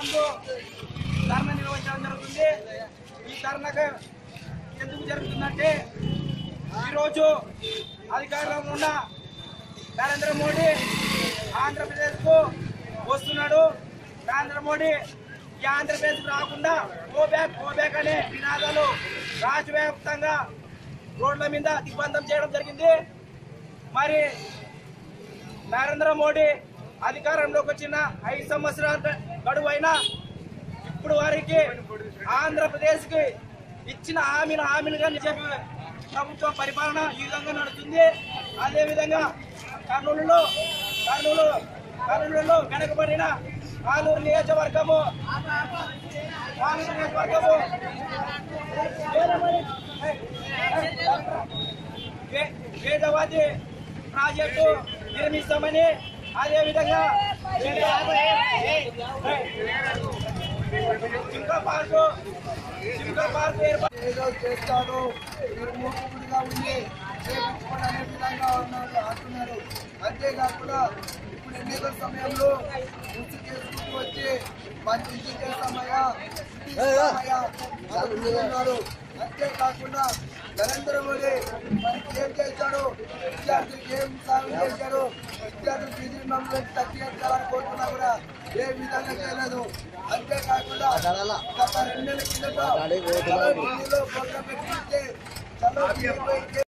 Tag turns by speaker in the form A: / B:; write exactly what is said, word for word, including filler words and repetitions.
A: నందు ధర్నా నిర్వహించడం జరుగుతుంది। ఈ ధర్నాకు ఎందుకు జరుగుతుందంటే ఈరోజు అధికారంలో ఉన్న నరేంద్ర మోడీ ఆంధ్రప్రదేశ్కు వస్తున్నాడు। నరేంద్ర మోడీ ఈ ఆంధ్రప్రదేశ్ రాకుండా గో బ్యాక్ గో బ్యాక్ అనే నినాదాలు రాష్ట్ర వ్యాప్తంగా రోడ్ల మీద దిగ్బంధం చేయడం జరిగింది। మరి నరేంద్ర మోడీ అధికారంలోకి వచ్చిన ఐదు సంవత్సరాల గడువు అయినా ఇప్పుడు వారికి ఆంధ్రప్రదేశ్ కి ఇచ్చిన హామీలు హామీలుగా చెప్పి ప్రభుత్వ పరిపాలన ఈ విధంగా నడుస్తుంది। అదేవిధంగా కర్నూలులో కర్నూలు కర్నూలులో వెనకబడిన ఆలూరు నియోజకవర్గము ఆలూరు నియోజకవర్గము వేదవాది ప్రాజెక్టు నిర్మిస్తామని అదేవిధంగా జింకా పార్కు జింకా పార్కు
B: ఏదో చేస్తాడు మూకుడిగా ఉండి చేపించుకోవడం అనే విధంగా ఉన్నారు అంటున్నారు। అంతేకాకుండా ఇప్పుడు ఎన్నికల సమయంలో గుర్తు చేసుకుంటూ వచ్చి మంచి చేస్తామయ్యా అంటున్నారు। అంతేకాకుండా నరేంద్ర మోడీ మనకి ఏం చేశాడు, విద్యార్థులకు ఏం సాయం చేశాడు, విద్యార్థులు ఫీజు మెంబర్స్ తగ్గించాలని కోరుకున్నా కూడా ఏ విధంగా చేయలేదు। అంతేకాకుండా గత రెండు నెలల కిందట ఢిల్లీలో ప్రోగ్రాం పెట్టింటే చలో